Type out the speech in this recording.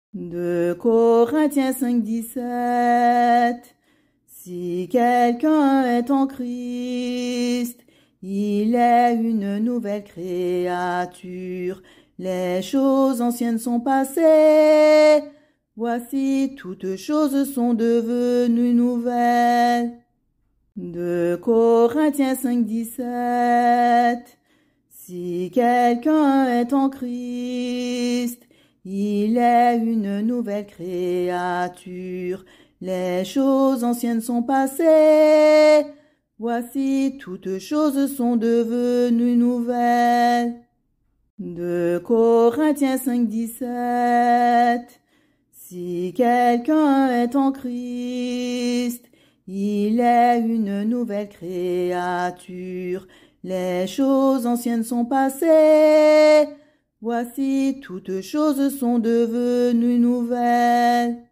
De Corinthiens 5, 17. Si quelqu'un est en Christ, il est une nouvelle créature. Les choses anciennes sont passées. Voici, toutes choses sont devenues nouvelles. De Corinthiens 5, 17. Si quelqu'un est en Christ, il est une nouvelle créature. Les choses anciennes sont passées. Voici, toutes choses sont devenues nouvelles. De Corinthiens 5, 17. Si quelqu'un est en Christ, il est une nouvelle créature. Les choses anciennes sont passées. Voici, toutes choses sont devenues nouvelles.